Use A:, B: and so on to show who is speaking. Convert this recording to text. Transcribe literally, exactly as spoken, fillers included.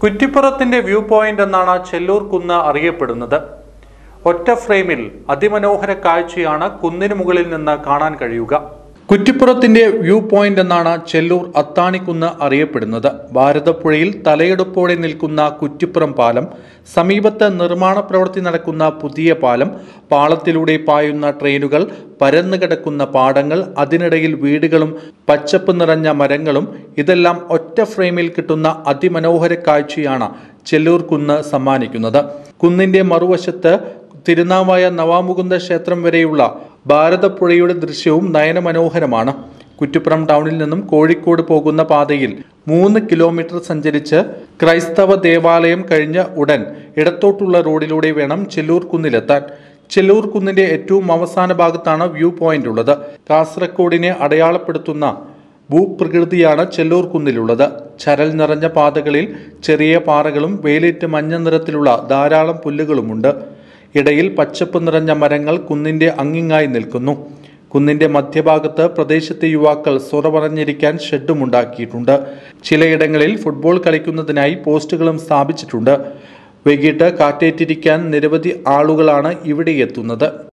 A: കുറ്റിപ്പുറത്തിന്റെ view point എന്നാണ് ചെല്ലൂർ കുന്ന് അറിയപ്പെടുന്നത്. ഒറ്റ ഫ്രെയിമിൽ അതിമനോഹര കാഴ്ചയാണ് കുന്നിന് മുകളിൽ നിന്ന് കാണാൻ കഴിയുക. കുറ്റിപ്പുറത്തിന്റെ വ്യൂ പോയിന്റ് എന്നാണ് ചെല്ലൂർ അത്താണിക്കുന്ന് അറിയപ്പെടുന്നത്. ഭാരതപ്പുഴയിൽ തലയെടുപ്പോടെ നിൽക്കുന്ന കുറ്റിപ്പുറം പാലം, സമീപത്ത് നിർമ്മാണ പ്രവൃത്തി നടക്കുന്ന പുതിയ പാലം, പാളത്തിലൂടെ പായുന്ന ട്രെയിനുകൾ, പരന്നു കിടക്കുന്ന പാടങ്ങൾ, അതിനിടയിൽ വീടുകളും പച്ചപ്പ് നിറഞ്ഞ മരങ്ങളും, ഇതെല്ലാം ഒറ്റ ഫ്രെയിമിൽ കിട്ടുന്ന അതിമനോഹര കാഴ്ചയാണ് ചെല്ലൂർ കുന്ന് സമ്മാനിക്കുന്നത്. കുന്നിന്റെ മറുവശത്ത് തിരുനാവായ നവാമുകുന്ദ ക്ഷേത്രം വരെയുള്ള ഭാരതപ്പുഴയുടെ ദൃശ്യവും നയനമനോഹരമാണ്. കുറ്റിപ്പുറം ടൗണിൽ നിന്നും കോഴിക്കോട് പോകുന്ന പാതയിൽ മൂന്ന് കിലോമീറ്റർ സഞ്ചരിച്ച് ക്രൈസ്തവ ദേവാലയം കഴിഞ്ഞ ഉടൻ ഇടത്തോട്ടുള്ള റോഡിലൂടെ വേണം ചെല്ലൂർ കുന്നിലെത്താൻ. ചെല്ലൂർ കുന്നിന്റെ ഏറ്റവും അവസാന ഭാഗത്താണ് വ്യൂ പോയിന്റ് ഉള്ളത്. കാസർഗോഡിനെ അടയാളപ്പെടുത്തുന്ന ഭൂപ്രകൃതിയാണ് ചെല്ലൂർ കുന്നിലുള്ളത്. ചരൽ നിറഞ്ഞ പാതകളിൽ ചെറിയ പാറകളും വെയിലേറ്റ് മഞ്ഞ നിറത്തിലുള്ള ധാരാളം പുല്ലുകളുമുണ്ട്. ഇടയിൽ പച്ചപ്പ് നിറഞ്ഞ മരങ്ങൾ കുന്നിന്റെ അങ്ങിങ്ങായി നിൽക്കുന്നു. കുന്നിന്റെ മധ്യഭാഗത്ത് പ്രദേശത്തെ യുവാക്കൾ സൊറ പറഞ്ഞിരിക്കാൻ ഷെഡുമുണ്ടാക്കിയിട്ടുണ്ട്. ചിലയിടങ്ങളിൽ ഫുട്ബോൾ കളിക്കുന്നതിനായി പോസ്റ്റുകളും സ്ഥാപിച്ചിട്ടുണ്ട്. വൈകിട്ട് കാറ്റേറ്റിരിക്കാൻ നിരവധി ആളുകളാണ് ഇവിടെ എത്തുന്നത്.